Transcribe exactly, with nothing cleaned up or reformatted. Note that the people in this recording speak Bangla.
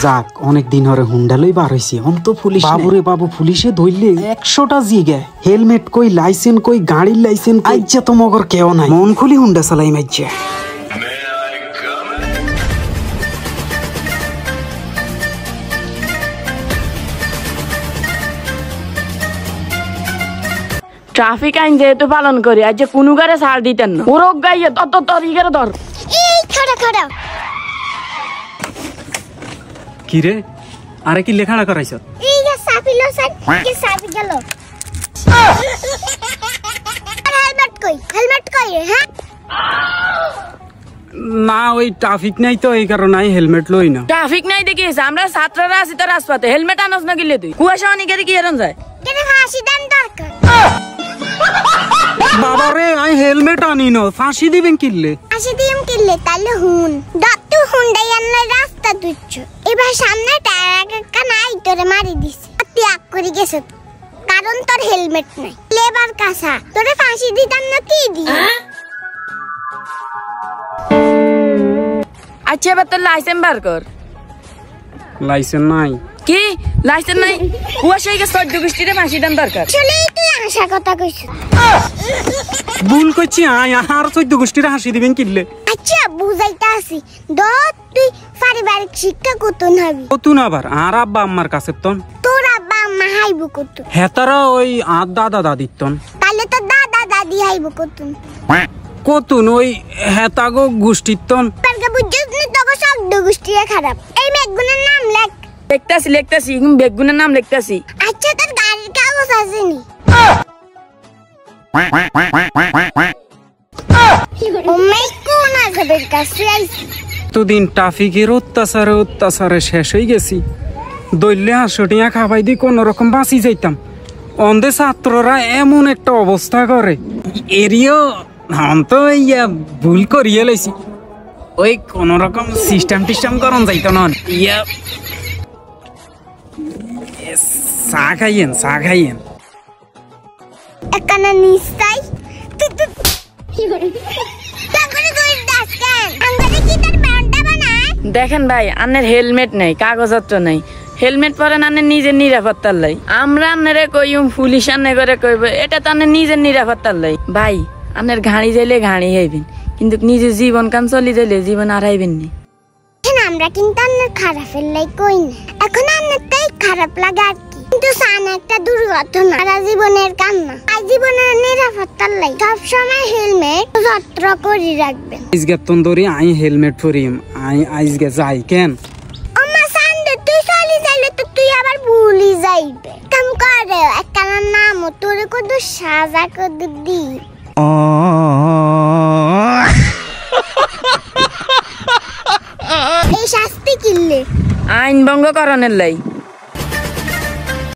যাক অনেক দিন হরে হুন্ডা লই বার হইছি অন্ত পুলিশ বাবুরে বাবু পুলিশে ধরলে একশোটা জিগে হেলমেট কই লাইসেন্স কই গাড়ির লাইসেন্স আইজা তো মগর কেউ নাই মন খুলি হুন্ডা চালাই মাইজা ট্রাফিক আইন যেহেতু পালন করি আজ যে কোনো গাড়ি ছাড় দিতেন না ওরক গাইয়ে ধর ধর ধর ইগারে ধর এই খড়া খড়া কি রে আরে কি লেখাড়া করাইছ এই যে সাপিলো সান কি সাপি গেল হেলমেট কই হেলমেট কই হ্যাঁ না ওই ট্রাফিক নাই তো এই কারণে আই হেলমেট লই না ট্রাফিক নাই দেখিস আমরা ছাত্ররা আছি তো রাস্তাতে হেলমেট আনস না গিলে তুই কুয়াশা অনেক কি এরন যায় কেন ফাঁসি দেন দরকার বাবা রে আই হেলমেট আনি ন ফাঁসি দিবেন কিল্লে ফাঁসি দিম কিল্লে তাহলে হুন দত্তু হুন্ডাই আনলে রাস্তা দুচ্ছ এবার সামনে টায়ার একটা নাই তোরে মারি দিছে তুই আক করে গেছ কারণ তোর হেলমেট নাই লেবার কাঁচা তোরে ফাঁসি দিতাম না কি দি আচ্ছা এবার তোর লাইসেন্স বার কর লাইসেন্স নাই কি লাইসেন্স নাই কুয়াশাই গে চোদ্দ গোষ্ঠীরে ফাঁসি দেন দরকার চলে তুই আশা কথা কইছ ভুল কইছি আই আর চোদ্দ গোষ্ঠীর হাসি দিবেন কিল্লে আচ্ছা বুঝাইতা আছি দত তুই পারিবারিক শিক্ষা কতন হবি কতুন আবার আর আব্বা আম্মার কাছে তন তোর আব্বা আম্মা হাইবু কত হেতারা ওই আর দাদা দাদির তন তাহলে তো দাদা দাদি হাইবু কতন কতুন ওই হেতাগো গোষ্ঠীর তন পারগা বুঝছিস নি তোকে শব্দ গোষ্ঠীরে খারাপ এই মেগুনের নাম লেখ লিখতাছি লিখতাছি বেগুনের নাম লিখতাছি আচ্ছা তোর গাড়ির কাগজ আছে নি ও মাই কোন আজবের কাছে আইছি দুদিন ট্রাফিকের অত্যাচারে অত্যাচারে শেষ হয়ে গেছি দইলে হাসটিয়া খাবাই দিয়ে কোন রকম বাঁচি যাইতাম অন্ধে ছাত্ররা এমন একটা অবস্থা করে এরিও হন তো ইয়া ভুল করিয়ে লাইছি ওই কোন রকম সিস্টেম টিস্টেম করন যাইতো না ইয়া চা খাইয়েন চা খাইয়েন একানা নিস্তাই কি করে তারপরে তুই দাসকান আঙ্গারে কি তার ব্যান্ডা বানায় দেখেন ভাই আন্নের হেলমেট নাই কাগজপত্র নাই হেলমেট পরেন আন্নের নিজের নিরাপত্তার লাই আমরা আন্নারে কইম পুলিশ আন্নে করে কইব এটা তো আন্নের নিজের নিরাপত্তার লাই ভাই আন্নের ঘাড়ি যাইলে ঘাড়ি হইবেন কিন্তু নিজের জীবন কান চলি যাইলে জীবন আর হইবেন নি আমরা কিন্তু আন্নের খারাপের লাই কই না এখন আন্নের তাই খারাপ লাগে আর কি কিন্তু সান একটা দুর্ঘটনা সারা জীবনের কান্না আজ জীবনের নিরাপত্তার লাই সব সময় হেলমেট যত্র করে রাখবেন আজকে তন্দরি আই হেলমেট পরিম আই আজকে যাই কেন আম্মা সানদে তুই চলি যাইলে তো তুই আবার ভুলি যাইবে কাম করে একটা নাম তোর কত সাজা করে দি এই শাস্তি কিনলে আইন ভঙ্গ করণের লাই